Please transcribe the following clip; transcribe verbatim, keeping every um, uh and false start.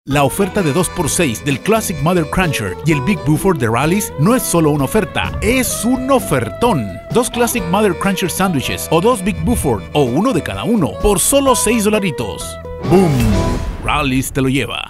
La oferta de dos por seis del Classic Mother Cruncher y el Big Buford de Rally's no es solo una oferta, es un ofertón. Dos Classic Mother Cruncher sándwiches o dos Big Buford o uno de cada uno por solo seis dolaritos. ¡Boom! Rally's te lo lleva.